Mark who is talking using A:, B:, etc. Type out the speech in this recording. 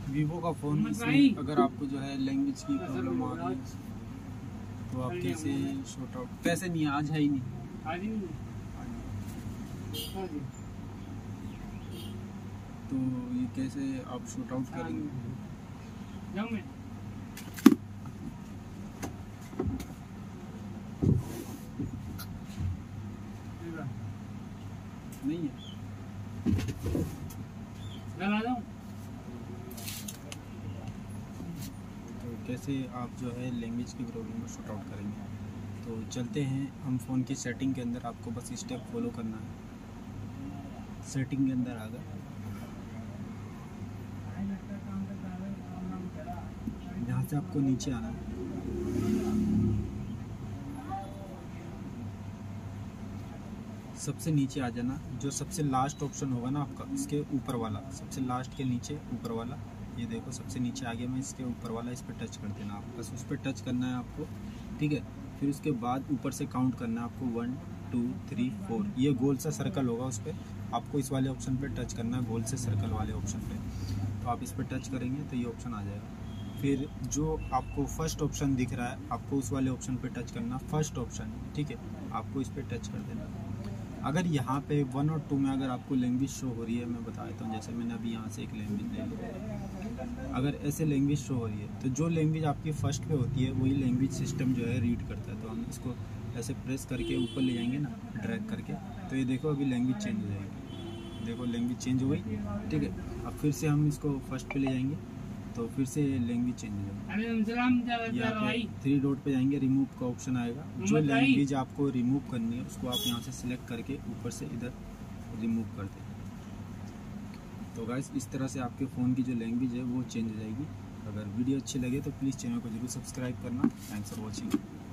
A: Vivo का phone, इसमें अगर आपको जो है लैंग्वेज की प्रॉब्लम आ रही है तो आप कैसे शॉर्ट आउट, पैसे नहीं आज है ही नहीं, तो ये कैसे आप शॉर्ट आउट करेंगे? नहीं है तो कैसे आप जो है लैंग्वेज की प्रॉब्लम को शॉर्ट आउट करेंगे? तो चलते हैं हम फ़ोन की सेटिंग के अंदर, आपको बस स्टेप फॉलो करना है। सेटिंग के अंदर आ गए, यहाँ से आपको नीचे आना है, सबसे नीचे आ जाना, जो सबसे लास्ट ऑप्शन होगा ना आपका, इसके ऊपर वाला, सबसे लास्ट के नीचे ऊपर वाला, ये देखो सबसे नीचे आ गया मैं, इसके ऊपर वाला, इस पर टच कर देना आप, बस उस पर टच करना है आपको, ठीक है। फिर उसके बाद ऊपर से काउंट करना है आपको 1 2 3 4, ये गोल सा सर्कल होगा, उस पर आपको इस वाले ऑप्शन पे टच करना है, गोल से सर्कल वाले ऑप्शन पे। तो आप इस पर टच करेंगे तो ये ऑप्शन आ जाएगा। फिर जो आपको फर्स्ट ऑप्शन दिख रहा है, आपको उस वाले ऑप्शन पे टच करना, फर्स्ट ऑप्शन, ठीक है, आपको इस पर टच कर देना। अगर यहाँ पे 1 और 2 में अगर आपको लैंग्वेज शो हो रही है, मैं बता देता हूँ, जैसे मैंने अभी यहाँ से एक लैंग्वेज ले ली, अगर ऐसे लैंग्वेज शो हो रही है तो जो लैंग्वेज आपकी फर्स्ट पे होती है वही लैंग्वेज सिस्टम जो है रीड करता है। तो हम इसको ऐसे प्रेस करके ऊपर ले जाएंगे ना, ड्रैग करके, तो ये देखो अभी लैंग्वेज चेंज हो जाएगी, देखो लैंग्वेज चेंज हो गई, ठीक है। अब फिर से हम इसको फर्स्ट पे ले जाएंगे तो फिर से लैंग्वेज चेंज हो जाएगी। यहाँ पे 3 डॉट पे जाएंगे, रिमूव का ऑप्शन आएगा, जो लैंग्वेज आपको रिमूव करनी है उसको आप यहाँ से सिलेक्ट करके ऊपर से इधर रिमूव कर दें। तो गाइस इस तरह से आपके फ़ोन की जो लैंग्वेज है वो चेंज हो जाएगी। अगर वीडियो अच्छी लगे तो प्लीज़ चैनल को जरूर सब्सक्राइब करना। Thanks for watching.